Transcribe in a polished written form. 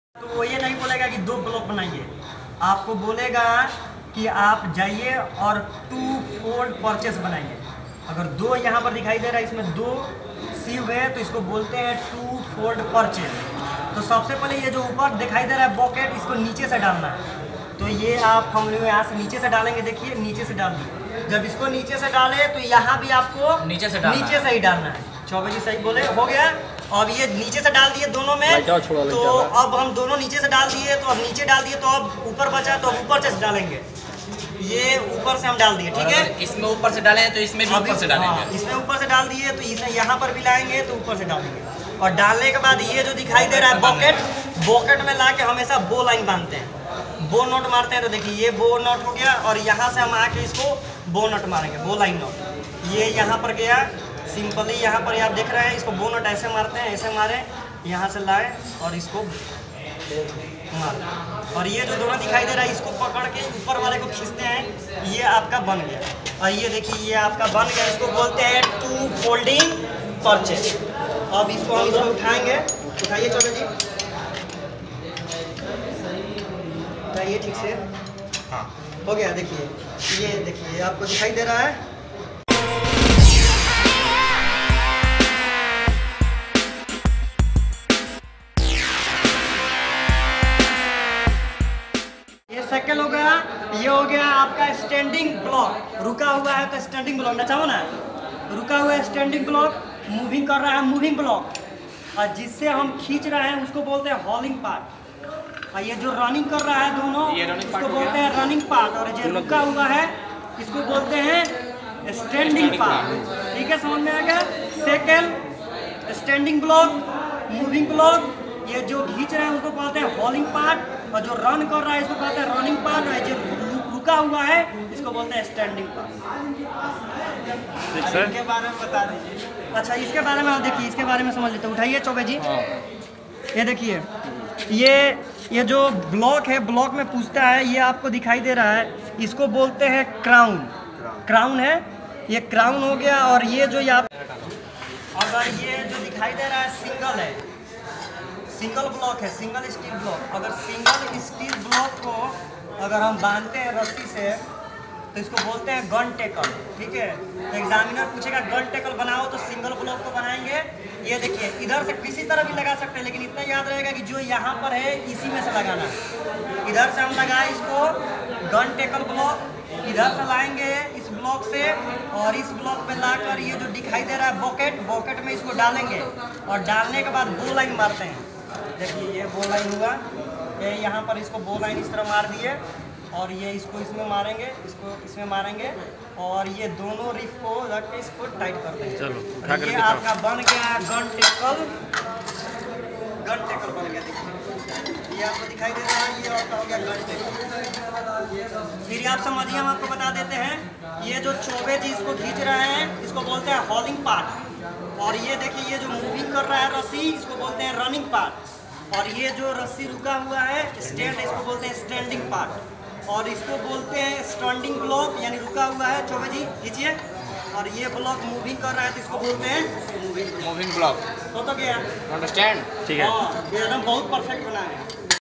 तो वो ये नहीं बोलेगा कि 2 ब्लॉक बनाइए, आपको बोलेगा कि आप जाइए और 2 फोल्ड परचेस बनाइए। अगर 2 यहाँ पर दिखाई दे रहा है, इसमें 2 सीव है तो इसको बोलते हैं 2 फोल्ड परचेस। तो सबसे पहले ये जो ऊपर दिखाई दे रहा है बॉकेट, इसको नीचे से डालना है। तो ये हम लोग यहाँ से नीचे से डालेंगे, देखिए नीचे से डाल दिए। जब इसको नीचे से डाले तो यहाँ भी आपको नीचे से ही डालना है। चौबे जी सही बोले, हो गया। अब ये नीचे से डाल दिए दोनों में, तो अब हम दोनों नीचे से डाल दिए, तो अब नीचे डाल दिए, तो अब ऊपर बचा तो अब ऊपर से डालेंगे। ये ऊपर से हम डाल दिए, ठीक है। इसमें ऊपर से डालें तो इसमें भी ऊपर से डालेंगे। इसमें ऊपर से डाल दिए तो इसे यहाँ पर भी लाएंगे तो ऊपर से डालेंगे। और डालने के बाद ये जो दिखाई दे रहा है बॉकेट में ला के हमेशा बो लाइन बांधते हैं, बो नॉट मारते हैं। तो देखिए ये बो नॉट हो गया, और यहाँ से हम आके इसको बो नॉट मारेंगे, बो लाइन नॉट। ये यहाँ पर गया सिंपली, यहाँ पर आप देख रहे हैं, इसको बो नॉट ऐसे मारते हैं, ऐसे मारे, यहाँ से लाए और इसको मार। और ये जो दोनों दिखाई दे रहा है, इसको पकड़ के ऊपर वाले को खींचते हैं, ये आपका बन गया। और ये देखिए ये आपका बन गया, इसको बोलते हैं 2 फोल्डिंग परचेस। अब इसको हम इसमें उठाएंगे, उठाइए चौबे जी, उठाइए ठीक से। हाँ हो गया। देखिए ये देखिए आपको दिखाई दे रहा है। सेकंड हो गया, ये हो गया आपका स्टैंडिंग ब्लॉक। रुका हुआ है तो स्टैंडिंग ब्लॉक ना, चाहो ना, रुका हुआ है स्टैंडिंग ब्लॉक, मूविंग कर रहा है मूविंग ब्लॉक, और जिससे हम खींच रहे हैं उसको बोलते हैं हॉलिंग पार्ट। और ये जो रनिंग कर रहा है दोनों, इसको बोलते हैं रनिंग पार्ट। और जो रुका हुआ है इसको बोलते हैं स्टैंडिंग पार्ट। ठीक है, समझ में आ गया। Second standing block, moving block, ये जो खींच रहे हैं उसको बोलते हैं हॉलिंग पार्ट, और जो रन कर रहा है इसको बोलते हैं रनिंग पार्ट, और जो रुका हुआ है इसको बोलते हैं स्टैंडिंग पार्ट। इनके बारे में बता दीजिए। अच्छा, इसके बारे में देखिए, इसके बारे में समझ लेते हैं। उठाइए चौबे जी, ये देखिए ये जो ब्लॉक है, ब्लॉक में पूछता है, ये आपको दिखाई दे रहा है, इसको बोलते हैं क्राउन। क्राउन है, ये क्राउन हो गया। और ये जो अगर ये जो दिखाई दे रहा है सिंगल है, सिंगल ब्लॉक है, सिंगल स्टील ब्लॉक। अगर सिंगल स्टील ब्लॉक को अगर हम बांधते हैं रस्सी से तो इसको बोलते हैं गन टेकल। ठीक है, तो एग्जामिनर पूछेगा गन टेकल बनाओ तो सिंगल ब्लॉक को बनाएंगे। ये देखिए इधर से किसी तरह भी लगा सकते हैं, लेकिन इतना याद रहेगा कि जो यहाँ पर है इसी में से लगाना है। इधर से हम लगाए इसको गन टेकल ब्लॉक, इधर से लाएंगे इस ब्लॉक से, और इस ब्लॉक पे लाकर ये जो दिखाई दे रहा है बॉकेट में इसको डालेंगे, और डालने के बाद बो लाइन मारते हैं। देखिए ये बो लाइन हुआ, ये यहाँ पर इसको बो लाइन इस तरह मार दिए, और ये इसको इसमें मारेंगे, इसको इसमें मारेंगे, और ये दोनों रिफ को रख के इसको टाइट कर देंगे। चलो, ये आपका बन गया गन टेकल। गन टेकल बन गया। देखिए ये आपको दिखाई दे रहा है, ये आपका हो गया गन टेकल। फिर आप समझिए, हम आपको बता देते हैं, ये जो चौबे जी इसको खींच रहे हैं इसको बोलते हैं हॉलिंग पार्ट। और ये देखिए ये जो मूविंग कर रहा है रस्सी, इसको बोलते हैं रनिंग पार्ट। और ये जो रस्सी रुका हुआ है स्टैंड, इसको बोलते हैं स्टैंडिंग पार्ट। और इसको बोलते हैं स्टैंडिंग ब्लॉक, यानी रुका हुआ है। चौबे जी खींचिए। और ये ब्लॉक मूविंग कर रहा है तो इसको बोलते हैं मूविंग ब्लॉक। तो गया, अंडरस्टैंड? ठीक है, एकदम बहुत परफेक्ट बना है।